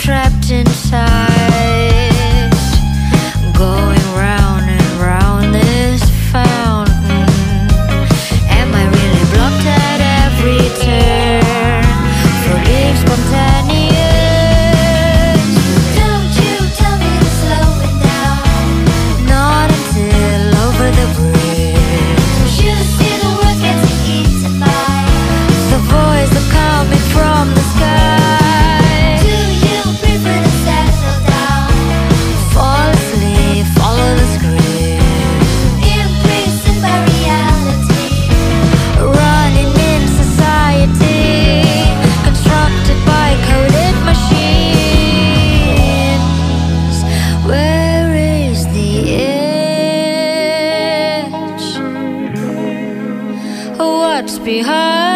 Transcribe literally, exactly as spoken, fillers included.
trapped inside, going round and round this fountain. Am I really blocked at every turn for being spontaneous? Don't you tell me to slow it down, not until over the bridge. You see the words getting eaten by the voice that coming from the sky. What's behind?